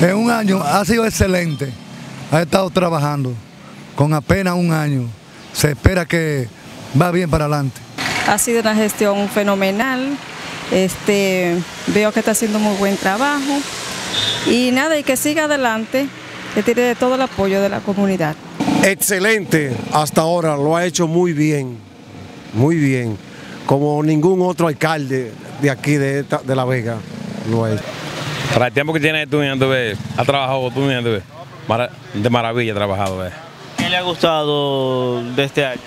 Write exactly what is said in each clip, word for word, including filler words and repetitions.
En un año ha sido excelente, ha estado trabajando con apenas un año, se espera que va bien para adelante. Ha sido una gestión fenomenal, este, veo que está haciendo muy buen trabajo y nada, y que siga adelante, que tiene todo el apoyo de la comunidad. Excelente, hasta ahora lo ha hecho muy bien, muy bien, como ningún otro alcalde de aquí de, de La Vega lo ha hecho. Para el tiempo que tiene tú, ves, ha trabajado tú, ves, de maravilla ha trabajado. Ves. ¿Qué le ha gustado de este año?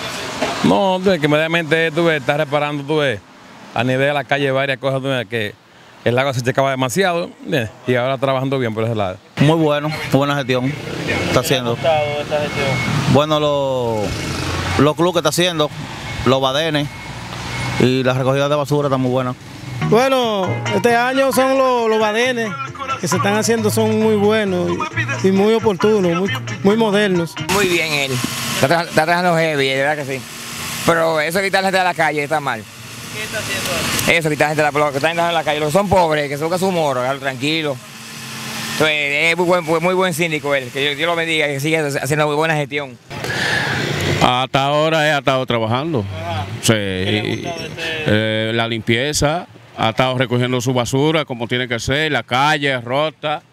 No, tú ves, que inmediatamente tú ves, está reparando, tú ves, a nivel de la calle varias cosas, tú ves, que el lago se checaba demasiado, ves, y ahora trabajando bien por ese lado. Muy bueno, muy buena gestión está haciendo. ¿Qué le ha gustado esta gestión? Bueno, los lo clubes que está haciendo, los badenes y la recogida de basura está muy buena. Bueno, este año son los, los badenes que se están haciendo, son muy buenos y, y muy oportunos, muy, muy modernos. Muy bien él, está, está trabajando heavy, de verdad que sí. Pero eso de quitar la gente de la calle está mal. ¿Qué está haciendo eso? Eso, quitar gente de la, que están en la calle, los que son pobres, que se buscan su moro, tranquilo. Entonces, es muy buen, muy buen síndico él, que Dios lo bendiga, que siga haciendo muy buena gestión. Hasta ahora he estado trabajando. Sí, este... eh, la limpieza, ha estado recogiendo su basura como tiene que ser, la calle rota,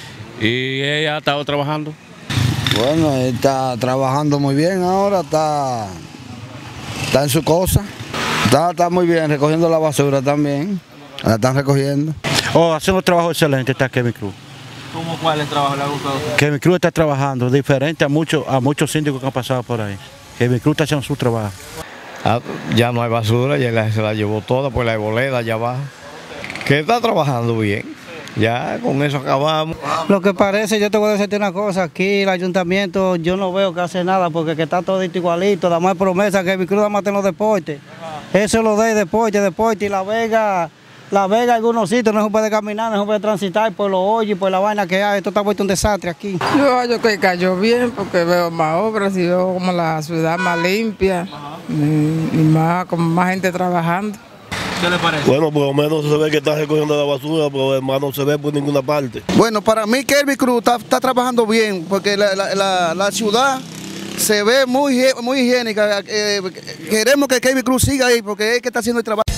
y ella ha estado trabajando. Bueno, está trabajando muy bien ahora, está, está en su cosa, está, está muy bien, recogiendo la basura también, la están recogiendo. Oh, hace un trabajo excelente está Kevin Cruz. ¿Cómo cuál es el trabajo le ha gustado? Kevin Cruz está trabajando diferente a muchos a muchos síndicos que han pasado por ahí. Kevin Cruz está haciendo su trabajo. Ah, ya no hay basura, ya la, se la llevó toda por la arboleda allá abajo. Que está trabajando bien. Ya con eso acabamos. Lo que parece, yo te voy a decirte una cosa, aquí el ayuntamiento yo no veo que hace nada porque que está todo igualito, da más promesa que Kevin Cruz da más en los deportes. Eso lo de deporte, deporte y La Vega. La Vega, algunos sitios no se puede caminar, no se puede transitar por los hoyos, por la vaina que hay. Esto está vuelto un desastre aquí. Yo, yo que cayó bien porque veo más obras y veo como la ciudad más limpia y, y más, con más gente trabajando. ¿Qué le parece? Bueno, por lo menos se ve que está recogiendo la basura, pero además no se ve por ninguna parte. Bueno, para mí Kevin Cruz está, está trabajando bien, porque la, la, la, la ciudad se ve muy, muy higiénica. Eh, queremos que Kevin Cruz siga ahí, porque es que está haciendo el trabajo.